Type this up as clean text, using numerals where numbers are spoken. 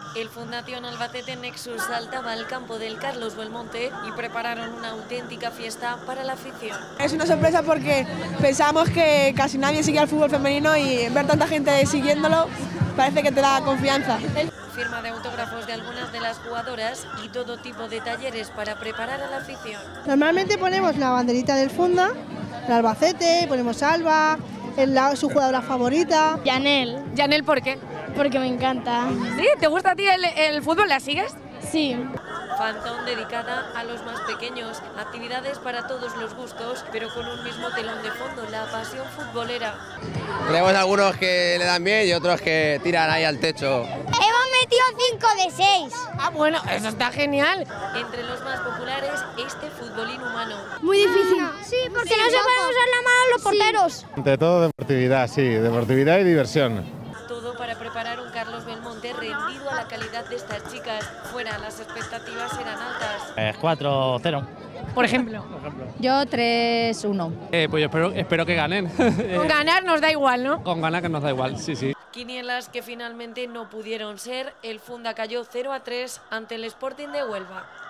El Fundación Albacete Nexus saltaba al campo del Carlos Belmonte y prepararon una auténtica fiesta para la afición. Es una sorpresa porque pensamos que casi nadie sigue al fútbol femenino y ver tanta gente siguiéndolo parece que te da confianza. Firma de autógrafos de algunas de las jugadoras y todo tipo de talleres para preparar a la afición. Normalmente ponemos la banderita del Funda, el Albacete, ponemos Alba, su jugadora favorita. Yanel. ¿Yanel por qué? Porque me encanta. ¿Sí? ¿Te gusta a ti el fútbol? ¿La sigues? Sí. Fantón dedicada a los más pequeños, actividades para todos los gustos, pero con un mismo telón de fondo, la pasión futbolera. Tenemos algunos que le dan bien y otros que tiran ahí al techo. Hemos metido 5 de 6. Ah, bueno, eso está genial. Entre los más populares, este fútbol inhumano. Muy difícil. Sí, porque no se pueden usar la mano los porteros. Ante todo deportividad, sí, deportividad y diversión. Todo para preparar un Carlos Belmonte rendido a la calidad de estas chicas. Fuera, las expectativas eran altas. 4-0. Por ejemplo. Yo 3-1. Pues yo espero que ganen. Con ganar nos da igual, ¿no? Con ganar que nos da igual, sí, sí. Quinielas que finalmente no pudieron ser. El Funda cayó 0-3 ante el Sporting de Huelva.